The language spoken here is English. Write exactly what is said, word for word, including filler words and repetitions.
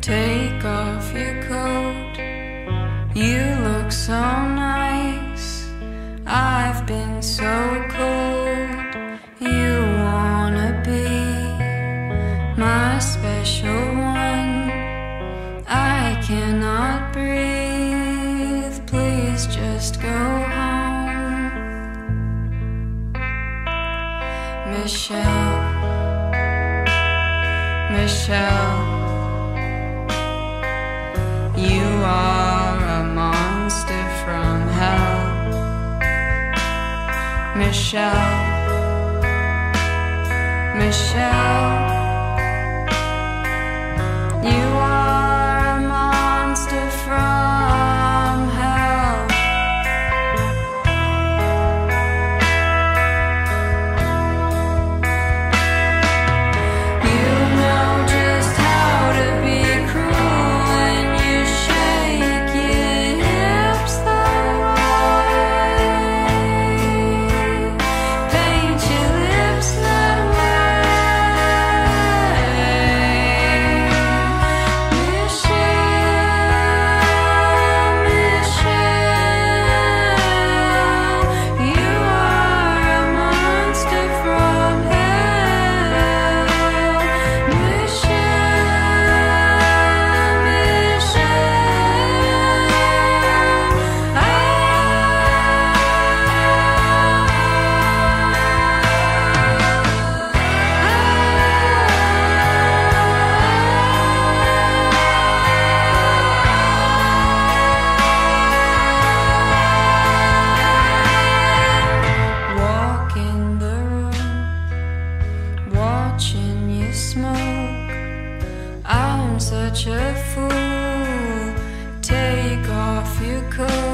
Take off your coat, you look so nice. I've been so cold. You wanna be my special one. I cannot breathe, please just go home. Michele, Michele, you are a monster from hell. Michele, Michele, you are a monster from hell. You know just how to be cruel when you shake your hips that way, paint your lips that way. Watching you smoke, I'm such a fool. Take off your coat.